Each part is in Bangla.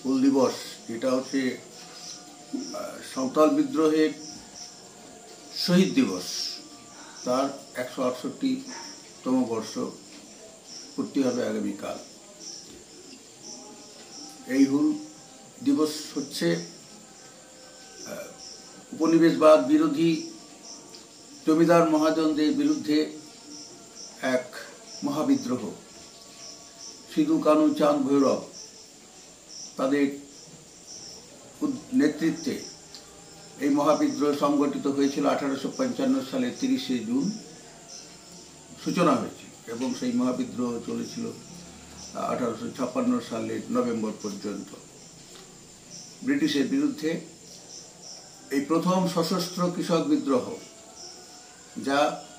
হুল দিবস, যেটা হচ্ছে সাঁওতাল বিদ্রোহের শহীদ দিবস, তার 168তম বর্ষ পূর্তি হবে আগামীকাল। এই হুল দিবস হচ্ছে উপনিবেশবাদ বিরোধী জমিদার মহাজনদের বিরুদ্ধে এক মহাবিদ্রোহ। সিধু কানু চাঁদ ভৈরব তাদের নেতৃত্বে এই মহাবিদ্রোহ সংগঠিত হয়েছিল। 1855 সালের 30শে জুন সূচনা হয়েছিল এবং সেই মহাবিদ্রোহ চলেছিল 1856 সালের নভেম্বর পর্যন্ত। ব্রিটিশের বিরুদ্ধে এই প্রথম সশস্ত্র কৃষক বিদ্রোহ, যা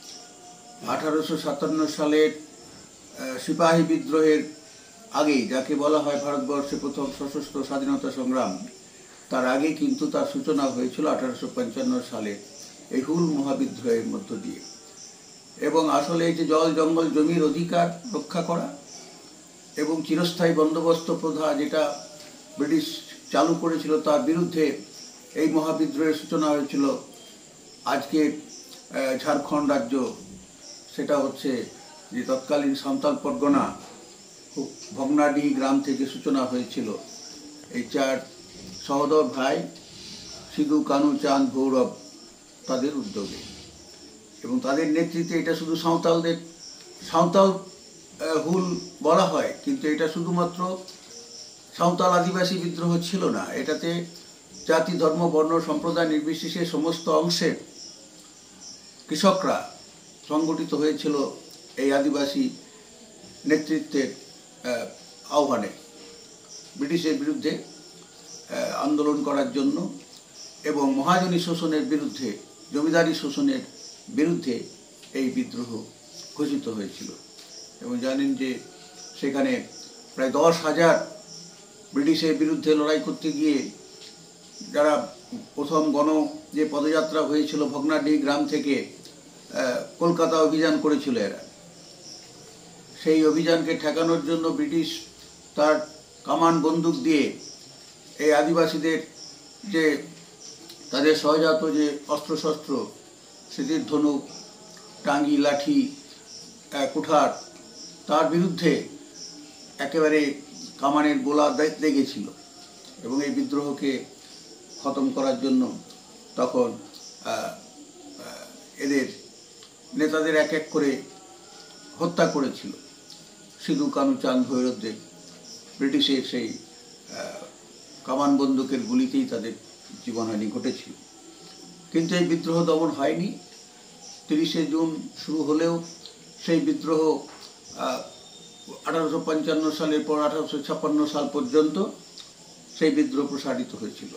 1857 সালের সিপাহী বিদ্রোহের আগেই, যাকে বলা হয় ভারতবর্ষে প্রথম সশস্ত্র স্বাধীনতা সংগ্রাম, তার আগে কিন্তু তার সূচনা হয়েছিল 1855 সালে এই হুল মহাবিদ্রোহের মধ্য দিয়ে। এবং আসলে এই যে জল জঙ্গল জমির অধিকার রক্ষা করা এবং চিরস্থায়ী বন্দোবস্ত প্রথা যেটা ব্রিটিশ চালু করেছিল, তার বিরুদ্ধে এই মহাবিদ্রোহের সূচনা হয়েছিল। আজকে ঝাড়খণ্ড রাজ্য, সেটা হচ্ছে যে তৎকালীন সাঁওতাল পরগনা ভগ্নাডি গ্রাম থেকে সূচনা হয়েছিল এই চার সহোদর ভাই সিধু কানু চাঁদ ভৈরব তাদের উদ্যোগে এবং তাদের নেতৃত্বে। এটা শুধু সাঁওতাল হুল বলা হয়, কিন্তু এটা শুধুমাত্র সাঁওতাল আদিবাসী বিদ্রোহ ছিল না। এটাতে জাতি ধর্ম বর্ণ সম্প্রদায় নির্বিশেষে সমস্ত অংশের কৃষকরা সংগঠিত হয়েছিল এই আদিবাসী নেতৃত্বের আহ্বানে ব্রিটিশের বিরুদ্ধে আন্দোলন করার জন্য এবং মহাজনী শোষণের বিরুদ্ধে, জমিদারি শোষণের বিরুদ্ধে এই বিদ্রোহ ঘোষিত হয়েছিল। এবং জানেন যে সেখানে প্রায় 10,000 ব্রিটিশের বিরুদ্ধে লড়াই করতে গিয়ে যারা প্রথম যে পদযাত্রা হয়েছিল ভগ্নাডি গ্রাম থেকে কলকাতা অভিযান করেছিল এরা, সেই অভিযানকে ঠেকানোর জন্য ব্রিটিশ তার কামান বন্দুক দিয়ে এই আদিবাসীদের যে তাদের সহজাত যে অস্ত্রশস্ত্র, সেটির ধনুক, টাঙ্গি, লাঠি, কুঠার, তার বিরুদ্ধে একেবারে কামানের গোলা লেগেছিল। এবং এই বিদ্রোহকে খতম করার জন্য তখন এদের নেতাদের এক এক করে হত্যা করেছিল। সিধু কানু চাঁদ ভৈরবদের ব্রিটিশের সেই কামান বন্দুকের গুলিতেই তাদের জীবনহানি ঘটেছিল। কিন্তু এই বিদ্রোহ দমন হয়নি। 30শে জুন শুরু হলেও সেই বিদ্রোহ 1855 সালের পর 1856 সাল পর্যন্ত সেই বিদ্রোহ প্রসারিত হয়েছিল।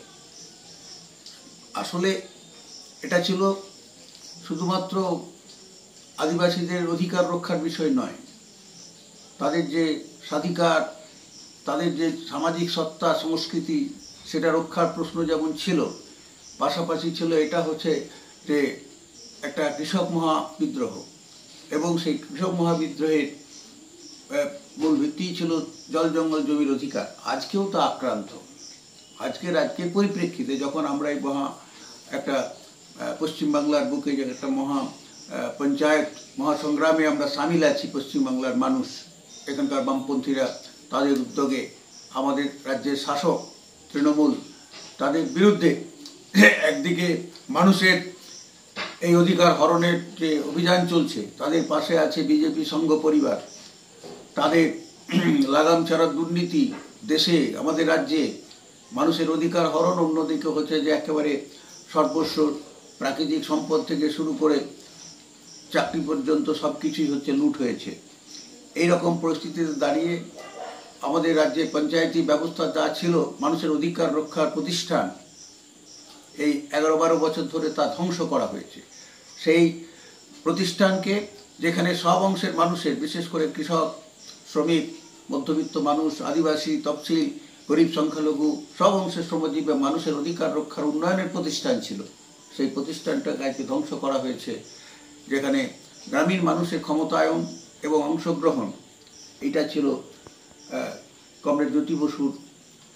আসলে এটা ছিল শুধুমাত্র আদিবাসীদের অধিকার রক্ষার বিষয় নয়, তাদের যে স্বাধিকার, তাদের যে সামাজিক সত্তা সংস্কৃতি, সেটা রক্ষার প্রশ্ন যেমন ছিল, পাশাপাশি ছিল এটা হচ্ছে যে একটা কৃষক মহাবিদ্রোহ। এবং সেই কৃষক মহাবিদ্রোহের মূল ভিত্তি ছিল জল জঙ্গল জমির অধিকার। আজকেও তা আক্রান্ত। আজকের পরিপ্রেক্ষিতে যখন আমরা এই একটা পশ্চিমবাংলার বুকে যে একটা পঞ্চায়েত মহাসংগ্রামে আমরা সামিল আছি, পশ্চিমবাংলার মানুষ, এখানকার বামপন্থীরা তাদের উদ্যোগে আমাদের রাজ্যের শাসক তৃণমূল তাদের বিরুদ্ধে একদিকে মানুষের এই অধিকার হরণের যে অভিযান চলছে, তাদের পাশে আছে বিজেপি সংঘ পরিবার, তাদের লাগাম ছাড়া দুর্নীতি দেশে, আমাদের রাজ্যে মানুষের অধিকার হরণ। অন্যদিকে হচ্ছে যে একেবারে সর্বস্ব প্রাকৃতিক সম্পদ থেকে শুরু করে চাকরি পর্যন্ত সব কিছুই হচ্ছে লুট হয়েছে। এইরকম পরিস্থিতিতে দাঁড়িয়ে আমাদের রাজ্যে পঞ্চায়েতি ব্যবস্থা যা ছিল মানুষের অধিকার রক্ষার প্রতিষ্ঠান, এই 11-12 বছর ধরে তা ধ্বংস করা হয়েছে। সেই প্রতিষ্ঠানকে, যেখানে সব অংশের মানুষের, বিশেষ করে কৃষক, শ্রমিক, মধ্যবিত্ত মানুষ, আদিবাসী, তফসিল, গরিব, সংখ্যালঘু, সব অংশের শ্রমজীবী মানুষের অধিকার রক্ষার উন্নয়নের প্রতিষ্ঠান ছিল, সেই প্রতিষ্ঠানটাকে আজকে ধ্বংস করা হয়েছে। যেখানে গ্রামীণ মানুষের ক্ষমতায়ন এবং অংশগ্রহণ, এটা ছিল কমরেড জ্যোতি বসুর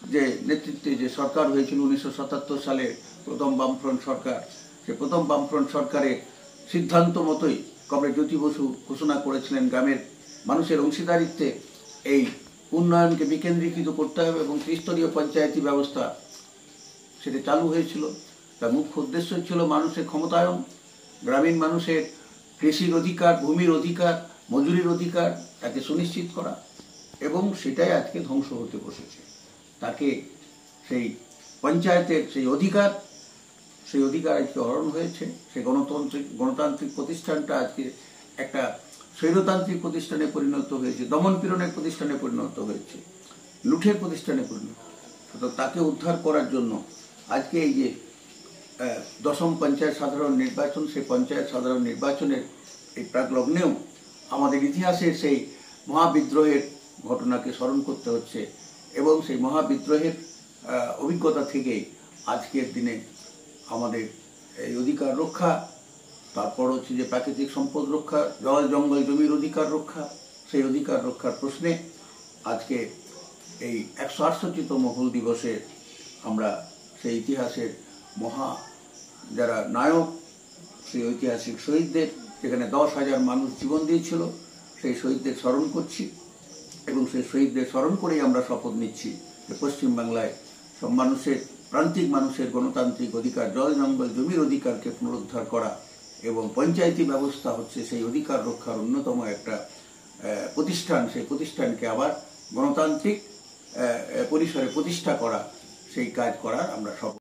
যে নেতৃত্বে যে সরকার হয়েছিল 1977 সালে প্রথম বামফ্রন্ট সরকার, সে প্রথম বামফ্রন্ট সরকারের সিদ্ধান্ত মতোই কমরেড জ্যোতি বসু ঘোষণা করেছিলেন গ্রামের মানুষের অংশীদারিত্বে এই উন্নয়নকে বিকেন্দ্রীকৃত করতে হবে এবং ত্রিস্তরীয় পঞ্চায়েতি ব্যবস্থা সেটা চালু হয়েছিল। তার মুখ্য উদ্দেশ্য ছিল মানুষের ক্ষমতায়ন, গ্রামীণ মানুষের কৃষির অধিকার, ভূমির অধিকার, মজুরির অধিকার তাকে সুনিশ্চিত করা, এবং সেটাই আজকে ধ্বংস হতে বসেছে। তাকে সেই পঞ্চায়েতের সেই অধিকার আজকে হরণ হয়েছে। সেই গণতান্ত্রিক প্রতিষ্ঠানটা আজকে একটা স্বৈরতান্ত্রিক প্রতিষ্ঠানে পরিণত হয়েছে, দমন পীড়নের প্রতিষ্ঠানে পরিণত হয়েছে, লুঠের প্রতিষ্ঠানে পরিণত। সুতরাং তাকে উদ্ধার করার জন্য আজকে এই যে দশম পঞ্চায়েত সাধারণ নির্বাচন, সেই পঞ্চায়েত সাধারণ নির্বাচনের এই প্রাকলগ্নেও আমাদের ইতিহাসের সেই মহাবিদ্রোহের ঘটনাকে স্মরণ করতে হচ্ছে, এবং সেই মহাবিদ্রোহের অভিজ্ঞতা থেকেই আজকের দিনে আমাদের এই অধিকার রক্ষা, তারপর হচ্ছে যে প্রাকৃতিক সম্পদ রক্ষা, জল জঙ্গল জমির অধিকার রক্ষা, সেই অধিকার রক্ষার প্রশ্নে আজকে এই 168তম হুল দিবসে আমরা সেই ইতিহাসের মহা যারা নায়ক, সেই ঐতিহাসিক শহীদদের, যেখানে 10,000 মানুষ জীবন দিয়েছিল, সেই শহীদদের স্মরণ করছি, এবং সেই শহীদদের স্মরণ করেই আমরা শপথ নিচ্ছি যে পশ্চিমবাংলায় সব মানুষের, প্রান্তিক মানুষের গণতান্ত্রিক অধিকার, জল জঙ্গল জমির অধিকারকে পুনরুদ্ধার করা, এবং পঞ্চায়েতি ব্যবস্থা হচ্ছে সেই অধিকার রক্ষার অন্যতম একটা প্রতিষ্ঠান। সেই প্রতিষ্ঠানকে আবার গণতান্ত্রিক পরিসরে প্রতিষ্ঠা করা, সেই কাজ করার আমরা শপথ